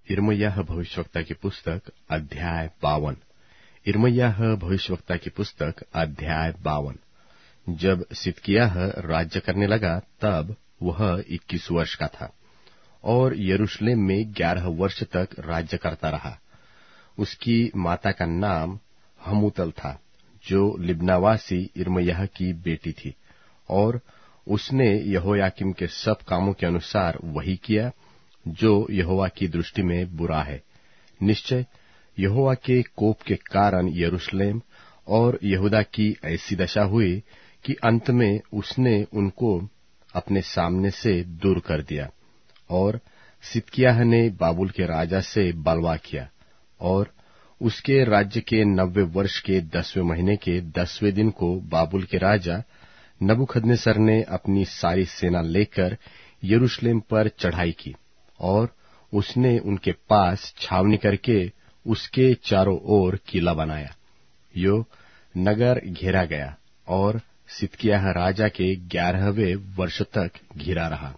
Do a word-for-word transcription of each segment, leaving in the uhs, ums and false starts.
यिर्मयाह भविष्यवक्ता की पुस्तक अध्याय बावन। यिर्मयाह भविष्यवक्ता की पुस्तक अध्याय बावन। जब सिदकिय्याह राज्य करने लगा तब वह इक्कीस वर्ष का था और यरूशलेम में ग्यारह वर्ष तक राज्य करता रहा। उसकी माता का नाम हमूतल था, जो लिब्नावासी यिर्मयाह की बेटी थी, और उसने यहोयाकीम के सब कामों के अनुसार वही किया जो यहोवा की दृष्टि में बुरा है। निश्चय यहोवा के कोप के कारण यरूशलेम और यहूदा की ऐसी दशा हुई कि अंत में उसने उनको अपने सामने से दूर कर दिया। और सिदकिय्याह ने बाबुल के राजा से बलवा किया, और उसके राज्य के नब्बे वर्ष के दसवें महीने के दसवें दिन को बाबुल के राजा नबूखदनेस्सर ने अपनी सारी सेना लेकर यरूशलेम पर चढ़ाई की, और उसने उनके पास छावनी करके उसके चारों ओर किला बनाया। यो नगर घेरा गया और सिदकिय्याह राजा के ग्यारहवें वर्ष तक घिरा रहा।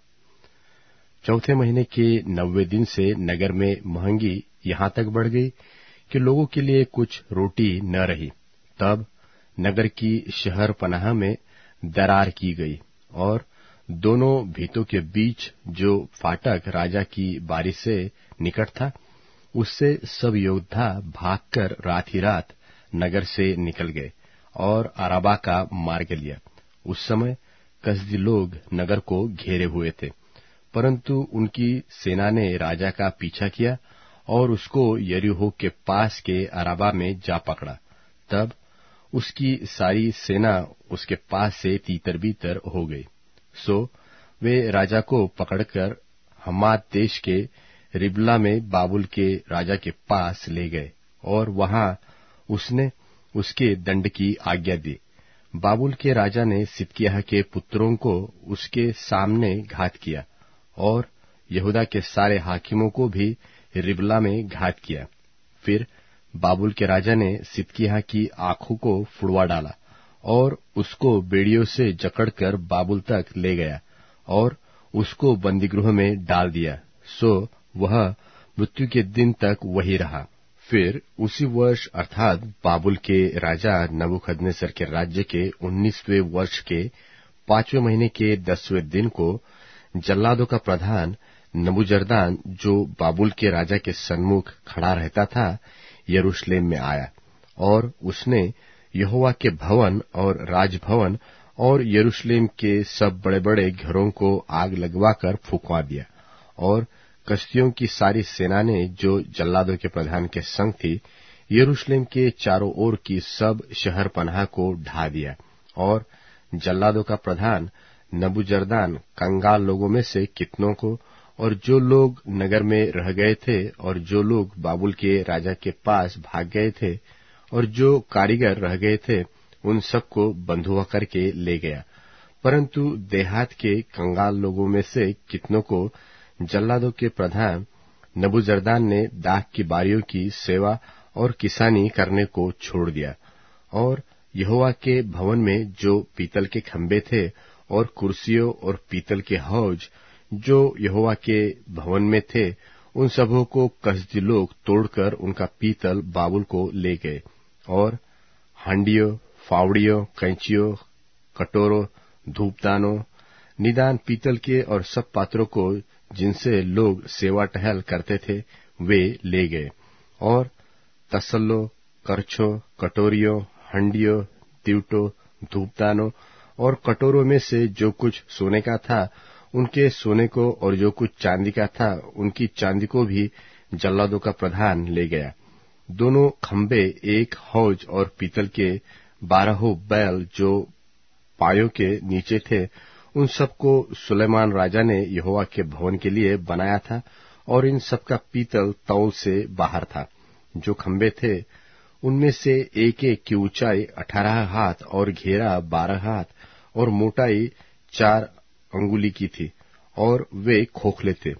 चौथे महीने के नब्बे दिन से नगर में महंगी यहां तक बढ़ गई कि लोगों के लिए कुछ रोटी न रही। तब नगर की शहर पनाह में दरार की गई, और दोनों भीतों के बीच जो फाटक राजा की बारी से निकट था, उससे सब योद्धा भागकर रात ही रात नगर से निकल गए और अराबा का मार्ग लिया। उस समय कसदी लोग नगर को घेरे हुए थे, परंतु उनकी सेना ने राजा का पीछा किया और उसको यरीहो के पास के अराबा में जा पकड़ा। तब उसकी सारी सेना उसके पास से तीतर बीतर हो गई। सो वे राजा को पकड़कर हमात देश के रिबला में बाबुल के राजा के पास ले गए, और वहां उसने उसके दंड की आज्ञा दी। बाबुल के राजा ने सिदकिय्याह के पुत्रों को उसके सामने घात किया, और यहूदा के सारे हाकिमों को भी रिबला में घात किया। फिर बाबुल के राजा ने सिदकिय्याह की आंखों को फुड़वा डाला और उसको बेड़ियों से जकड़कर बाबुल तक ले गया और उसको बंदीगृह में डाल दिया। सो वह मृत्यु के दिन तक वही रहा। फिर उसी वर्ष अर्थात बाबुल के राजा नबूखदनेस्सर के राज्य के उन्नीसवें वर्ष के पांचवें महीने के दसवें दिन को जल्लादों का प्रधान नबूजरदान, जो बाबुल के राजा के सन्मुख खड़ा रहता था, यरूशलेम में आया, और उसने यहोवा के भवन और राजभवन और यरूशलेम के सब बड़े बड़े घरों को आग लगवाकर फुकवा दिया। और कसदियों की सारी सेना ने, जो जल्लादों के प्रधान के संग थी, यरूशलेम के चारों ओर की सब शहर पनाह को ढा दिया। और जल्लादों का प्रधान नबूजरदान कंगाल लोगों में से कितनों को, और जो लोग नगर में रह गए थे, और जो लोग बाबुल के राजा के पास भाग गए थे, और जो कारीगर रह गए थे, उन सबको बंधुआ करके ले गया। परंतु देहात के कंगाल लोगों में से कितनों को जल्लादों के प्रधान नबूजरदान ने दाख की बारियों की सेवा और किसानी करने को छोड़ दिया। और यहोवा के भवन में जो पीतल के खंबे थे और कुर्सियों और पीतल के हौज जो यहोवा के भवन में थे, उन सबों को कसदी लोग तोड़कर उनका पीतल बाबुल को ले गए। और हांडियों, फावड़ियों, कैंचियों, कटोरों, धूपदानों, निदान पीतल के और सब पात्रों को जिनसे लोग सेवा टहल करते थे, वे ले गए। और तसल्लों, करछों, कटोरियों, हंडियों, दिवटों, धूपदानों और कटोरों में से जो कुछ सोने का था, उनके सोने को, और जो कुछ चांदी का था, उनकी चांदी को भी जल्लादों का प्रधान ले गया। दोनों खंबे, एक हौज और पीतल के बारहों बैल जो पायों के नीचे थे, उन सबको सुलेमान राजा ने यहोवा के भवन के लिए बनाया था, और इन सबका पीतल तौल से बाहर था। जो खंबे थे, उनमें से एक एक की ऊंचाई अठारह हाथ और घेरा बारह हाथ और मोटाई चार अंगुली की थी, और वे खोखले थे।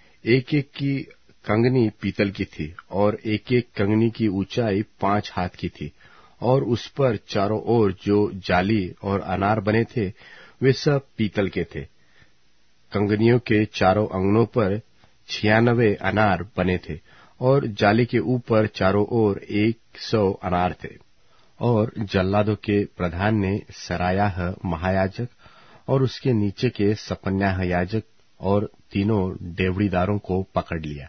एक एक की कंगनी पीतल की थी, और एक एक कंगनी की ऊंचाई पांच हाथ की थी, और उस पर चारों ओर जो जाली और अनार बने थे, वे सब पीतल के थे। कंगनियों के चारों अंगनों पर छियानवे अनार बने थे और जाली के ऊपर चारों ओर एक सौ अनार थे। और जल्लादों के प्रधान ने सरायाह महायाजक और उसके नीचे के सपन्याह याजक और तीनों डेवड़ीदारों को पकड़ लिया,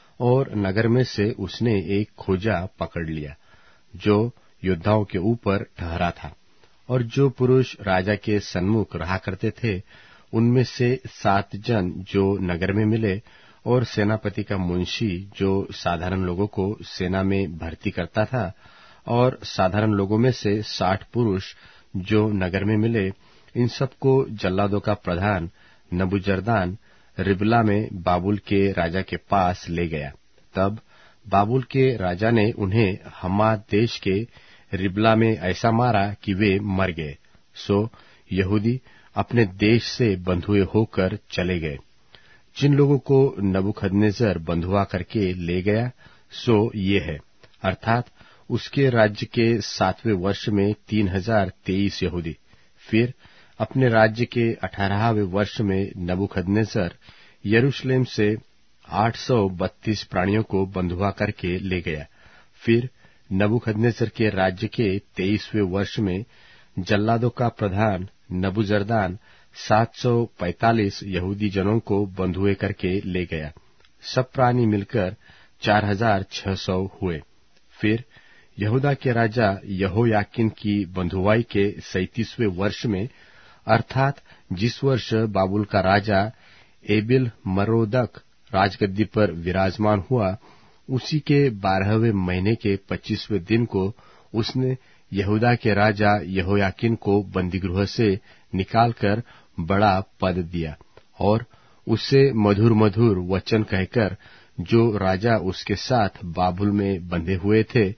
और नगर में से उसने एक खोजा पकड़ लिया जो योद्धाओं के ऊपर ठहरा था। और जो पुरुष राजा के सन्मुख रहा करते थे, उनमें से सात जन जो नगर में मिले, और सेनापति का मुंशी जो साधारण लोगों को सेना में भर्ती करता था, और साधारण लोगों में से साठ पुरुष जो नगर में मिले, इन सबको जल्लादों का प्रधान नबूजरदान रिबला में बाबुल के राजा के पास ले गया। तब बाबुल के राजा ने उन्हें हमात देश के रिबला में ऐसा मारा कि वे मर गए। सो यहूदी अपने देश से बंधुए होकर चले गए। जिन लोगों को नबूखदनेस्सर बंधुआ करके ले गया, सो ये है, अर्थात उसके राज्य के सातवें वर्ष में तीन हजार तेईस यहूदी। फिर अपने राज्य के अठारहवें वर्ष में नबूखदनेस्सर यरूशलेम से आठ सौ बत्तीस प्राणियों को बंधुआ करके ले गया। फिर नबूखदनेस्सर के राज्य के तेईसवें वर्ष में जल्लादों का प्रधान नबूजरदान सात सौ पैंतालीस यहूदी जनों को बंधुए करके ले गया। सब प्राणी मिलकर चार हजार छह सौ हुए। फिर यहूदा के राजा यहोयाकीन की बंधुआई के सैंतीसवें वर्ष में, अर्थात जिस वर्ष बाबुल का राजा एबिल मरोदक राजगद्दी पर विराजमान हुआ, उसी के बारहवें महीने के पच्चीसवें दिन को उसने यहूदा के राजा यहोयाकीन को बंदीगृह से निकालकर बड़ा पद दिया, और उससे मधुर मधुर वचन कहकर जो राजा उसके साथ बाबुल में बंधे हुए थे,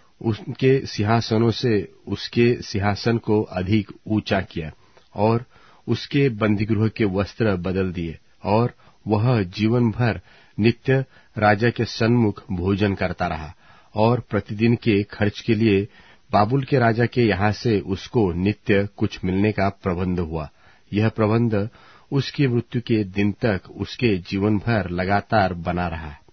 उनके सिंहासनों से उसके सिंहासन को अधिक ऊंचा किया, और उसके बंदीगृह के वस्त्र बदल दिए, और वह जीवन भर नित्य राजा के सन्मुख भोजन करता रहा। और प्रतिदिन के खर्च के लिए बाबुल के राजा के यहाँ से उसको नित्य कुछ मिलने का प्रबंध हुआ। यह प्रबंध उसकी मृत्यु के दिन तक उसके जीवन भर लगातार बना रहा।